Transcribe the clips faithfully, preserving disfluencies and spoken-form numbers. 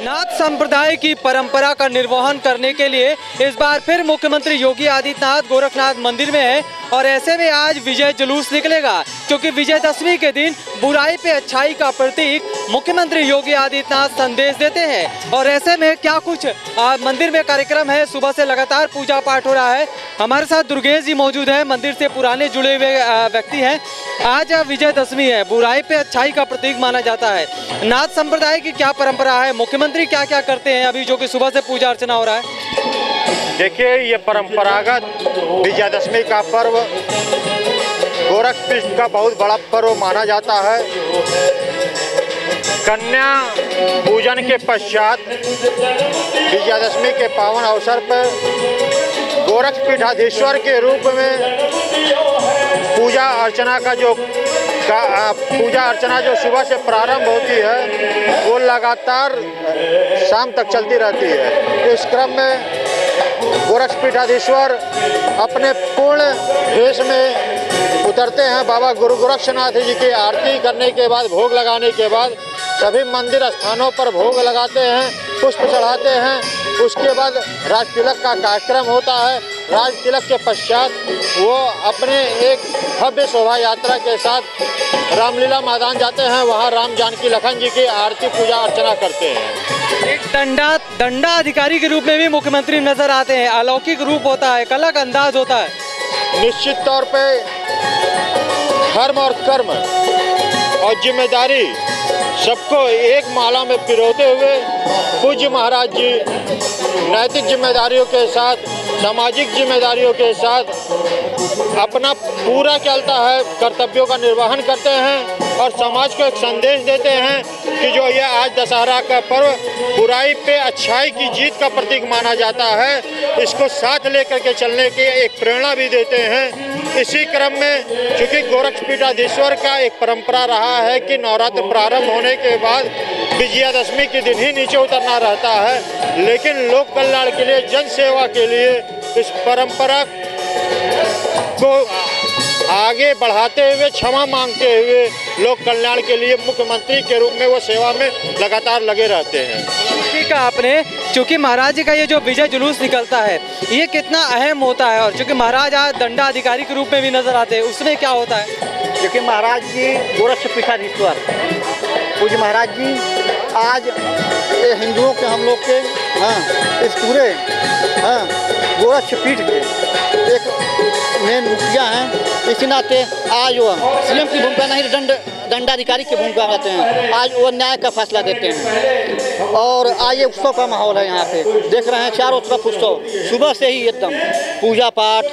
नाथ संप्रदाय की परंपरा का निर्वहन करने के लिए इस बार फिर मुख्यमंत्री योगी आदित्यनाथ गोरखनाथ मंदिर में है और ऐसे में आज विजय जुलूस निकलेगा, क्योंकि विजयदशमी के दिन बुराई पे अच्छाई का प्रतीक मुख्यमंत्री योगी आदित्यनाथ संदेश देते हैं। और ऐसे में क्या कुछ आ, मंदिर में कार्यक्रम है, सुबह से लगातार पूजा पाठ हो रहा है। हमारे साथ दुर्गेश जी मौजूद हैं, मंदिर से पुराने जुड़े हुए व्यक्ति हैं। आज विजयदशमी है, बुराई पे अच्छाई का प्रतीक माना जाता है। नाथ संप्रदाय की क्या परंपरा है, मुख्यमंत्री क्या क्या करते हैं अभी जो कि सुबह से पूजा अर्चना हो रहा है? देखिए, ये परंपरागत विजयदशमी का पर्व गोरखपीठ का बहुत बड़ा पर्व माना जाता है। कन्या पूजन के पश्चात विजयदशमी के पावन अवसर पर गोरखपीठाधीश्वर के रूप में पूजा अर्चना का जो का पूजा अर्चना जो सुबह से प्रारंभ होती है वो लगातार शाम तक चलती रहती है। इस क्रम में गोरखपीठाधीश्वर अपने पूर्ण वेश में उतरते हैं। बाबा गुरु गोरक्षनाथ जी की आरती करने के बाद, भोग लगाने के बाद सभी मंदिर स्थानों पर भोग लगाते हैं, पुष्प चढ़ाते हैं। उसके बाद राज तिलक का कार्यक्रम होता है। राज तिलक के पश्चात वो अपने एक भव्य शोभा यात्रा के साथ रामलीला मैदान जाते हैं। वहाँ राम जानकी लखन जी की आरती पूजा अर्चना करते हैं। एक दंडा दंडा अधिकारी के रूप में भी मुख्यमंत्री नजर आते हैं। अलौकिक रूप होता है, अलग अंदाज होता है। निश्चित तौर पे धर्म और कर्म और जिम्मेदारी सबको एक माला में पिरोते हुए पूज्य महाराज जी नैतिक जिम्मेदारियों के साथ, सामाजिक जिम्मेदारियों के साथ अपना पूरा चलता है कर्तव्यों का निर्वहन करते हैं और समाज को एक संदेश देते हैं कि जो ये आज दशहरा का पर्व बुराई पे अच्छाई की जीत का प्रतीक माना जाता है, इसको साथ लेकर के चलने की एक प्रेरणा भी देते हैं। इसी क्रम में चूँकि गोरखपीठाधीश्वर का एक परंपरा रहा है कि नवरात्र प्रारंभ होने के बाद विजयादशमी के दिन ही नीचे उतरना रहता है, लेकिन लोक कल्याण के लिए, जन सेवा के लिए इस परंपरा को आगे बढ़ाते हुए, क्षमा मांगते हुए लोक कल्याण के लिए मुख्यमंत्री के रूप में वो सेवा में लगातार लगे रहते हैं। ठीक है आपने, चूँकि महाराज जी का ये जो विजय जुलूस निकलता है ये कितना अहम होता है, और चूँकि महाराज आज दंडा अधिकारी के रूप में भी नजर आते हैं, उसमें क्या होता है? क्योंकि महाराज जी गोरखपीठाधीश्वर पूज्य महाराज जी आज हिंदुओं के, हम लोग के, हाँ, इस पूरे हाँ गोरखपीठ के एक मेन मुखिया हैं। इसी नाते आज वो सीएम की भूमिका नहीं, दंड दंडाधिकारी की भूमिका रहते हैं। आज वो न्याय का फैसला देते हैं और आज ये उत्सव का माहौल है। यहाँ पे देख रहे हैं चारों तरफ उत्सव, सुबह से ही एकदम पूजा पाठ,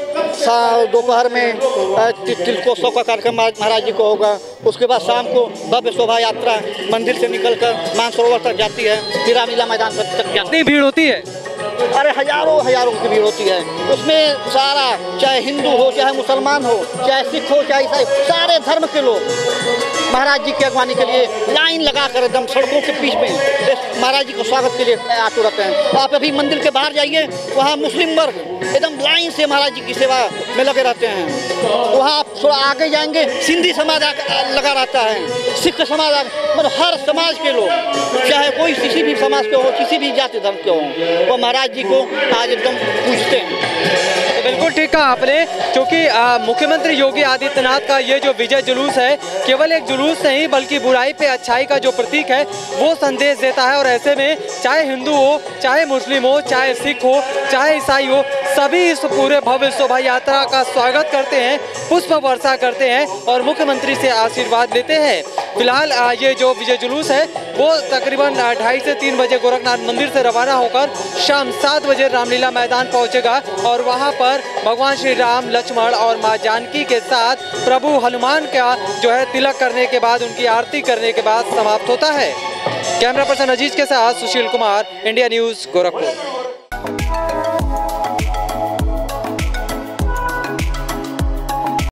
दोपहर में तिलकोत्सव का कार्यक्रम महाराज जी को होगा। उसके बाद शाम को भव्य शोभा यात्रा मंदिर से निकलकर मानसरोवर तक जाती है, फिर रामलीला मैदान पर तक जाती है। भीड़ होती है, अरे हजारों हजारों की भीड़ होती है। उसमें सारा, चाहे हिंदू हो, चाहे मुसलमान हो, चाहे सिख हो, चाहे ईसाई, सारे धर्म के लोग महाराज जी की अगवानी के लिए लाइन लगाकर एकदम सड़कों के बीच में महाराज जी को स्वागत के लिए आतुर रहते हैं। आप अभी मंदिर के बाहर जाइए, वहाँ मुस्लिम वर्ग एकदम लाइन से महाराज जी की सेवा में लगे रहते हैं। वहाँ आप थोड़ा आगे जाएंगे, सिंधी समाज लगा रहता है, सिख समाज, मतलब हर समाज के लोग, चाहे कोई किसी भी समाज के हो, किसी भी जाति धर्म के हो, वो महाराज जी को आज एकदम पूजते हैं। तो बिल्कुल ठीक कहा आपने, क्योंकि मुख्यमंत्री योगी आदित्यनाथ का ये जो विजय जुलूस है केवल एक जुलूस नहीं बल्कि बुराई पे अच्छाई का जो प्रतीक है वो संदेश देता है। और ऐसे में चाहे हिंदू हो, चाहे मुस्लिम हो, चाहे सिख हो, चाहे ईसाई हो, सभी इस पूरे भव्य शोभा यात्रा का स्वागत करते हैं, पुष्प वर्षा करते हैं और मुख्यमंत्री से आशीर्वाद लेते हैं। फिलहाल ये जो विजय जुलूस है वो तकरीबन ढाई से तीन बजे गोरखनाथ मंदिर से रवाना होकर शाम सात बजे रामलीला मैदान पहुंचेगा और वहां पर भगवान श्री राम, लक्ष्मण और मां जानकी के साथ प्रभु हनुमान का जो है तिलक करने के बाद, उनकी आरती करने के बाद समाप्त होता है। कैमरा पर्सन अजीज के साथ सुशील कुमार, इंडिया न्यूज़, गोरखपुर।